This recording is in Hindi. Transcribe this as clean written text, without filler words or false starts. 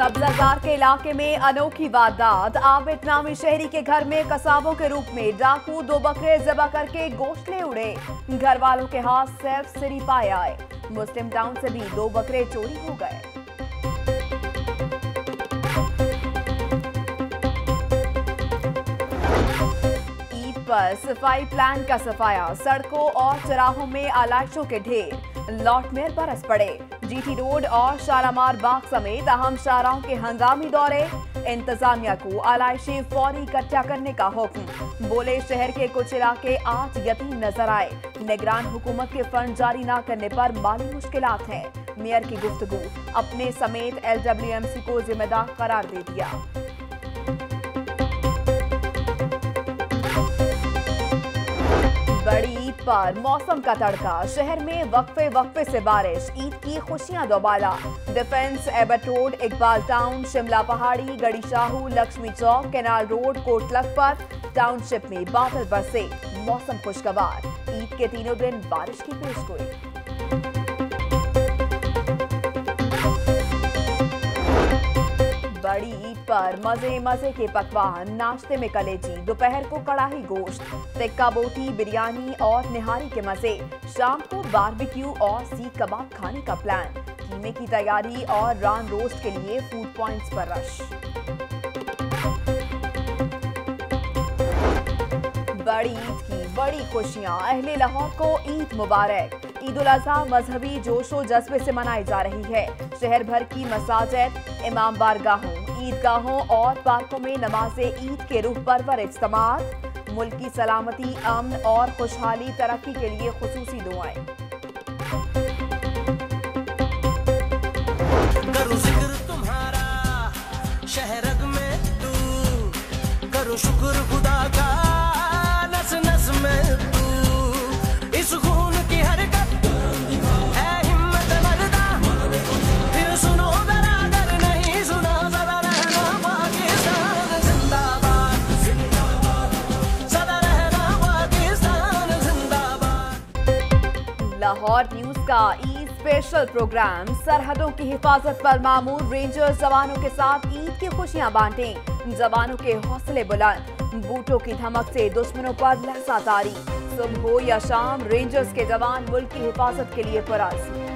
सब्जाजार के इलाके में अनोखी वारदात। आबिद नामी शहरी के घर में कसाबों के रूप में डाकू 2 बकरे ज़बह करके गोश्त ले उड़े। घर वालों के हाथ सेल्फ सिरी पाए आए। मुस्लिम टाउन से भी 2 बकरे चोरी हो गए। ईद पर सफाई प्लान का सफाया। सड़कों और चौराहों में आलाइशों के ढेर। लॉटमेर बरस पड़े। जीटी रोड और शालामार बाग समेत अहम शाहराहों के हंगामी दौरे। इंतजामिया को आलाइशें फौरी इकट्ठा करने का हुक्म। बोले शहर के कुछ इलाके आज यतीम नजर आए। निगरान हुकूमत के फंड जारी न करने पर माली मुश्किलात हैं। मेयर की गुफ्तगू। अपने समेत LWMC को जिम्मेदार करार दे दिया। बड़ी ईद पर मौसम का तड़का। शहर में वक्फे से बारिश। ईद की खुशियां दोबारा। Defence, Abbot road, Iqbal town, Shimla Pahari, Garhi Shahu, Lakshmi Chowk, canal road, Kot Lakhpat township में बादल बरसे। मौसम खुशगवार। ईद के तीनों दिन बारिश की पेशगोई। बड़ी ईद पर मजे के पकवान। नाश्ते में कलेजी, दोपहर को कड़ाही गोश्त, टिक्का बोटी, बिरयानी और निहारी के मजे। शाम को बारबेक्यू और सीख कबाब खाने का प्लान। कीमे की तैयारी और रान रोस्ट के लिए फूड पॉइंट्स पर रश। बड़ी ईद की बड़ी खुशियां। अहले लाहौर को ईद मुबारक। ईद उल अज़हा मजहबी जोशो जज्बे से मनाई जा रही है। शहर भर की मसाजिद, इमाम बारगाहों, ईदगाहों और पार्कों में नमाज़े ईद के रूह परवर इज्तिमात। मुल्क की सलामती, अमन और खुशहाली तरक्की के लिए खुसूसी दुआएं। करूं जिक्र तुम्हारा शहरग में तू, करूं शुक्र खुदा का नस नस में तू। इस खून की हरकत है हिम्मत मर्दा, फिर सुनो बरादर नहीं सुना जरा रहना पाकिस्तान जिंदाबाद, सदा रहना पाकिस्तान जिंदाबाद। लाहौर न्यूज का ईद स्पेशल प्रोग्राम। सरहदों की हिफाजत पर मामूर रेंजर्स जवानों के साथ ईद की खुशियां बांटें। जवानों के हौसले बुलंद। बूटों की धमक से दुश्मनों पर लहसा तारी। सुबह हो या शाम रेंजर्स के जवान मुल्क की हिफाजत के लिए पुरअज़्म।